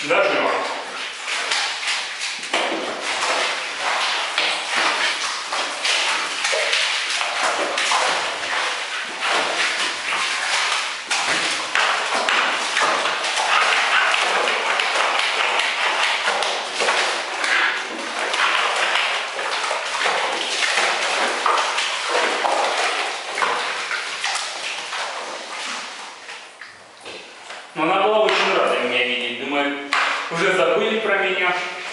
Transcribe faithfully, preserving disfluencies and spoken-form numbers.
дожива. Но она была очень рада меня видеть. Думаю, уже забыли про меня.